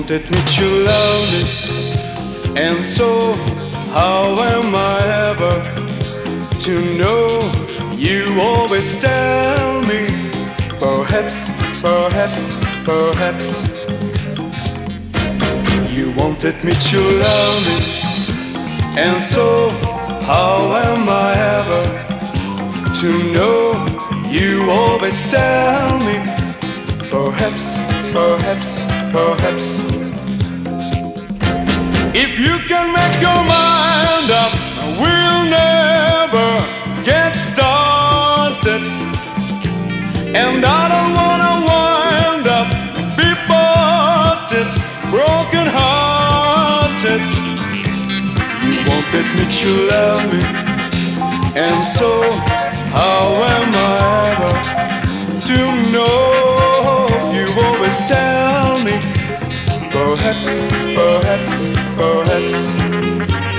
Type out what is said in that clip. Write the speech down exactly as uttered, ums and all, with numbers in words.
won't admit you love me, and so how am I ever to know? You always tell me, perhaps, perhaps, perhaps. You won't admit you love me, and so how am I ever to know? You always tell me, perhaps, perhaps, perhaps. If you can make your mind up, we'll never get started. And I don't wanna wind up before it's broken hearted. You won't admit you love me, and so how am I ever to know? You always tell me, perhaps, perhaps, perhaps.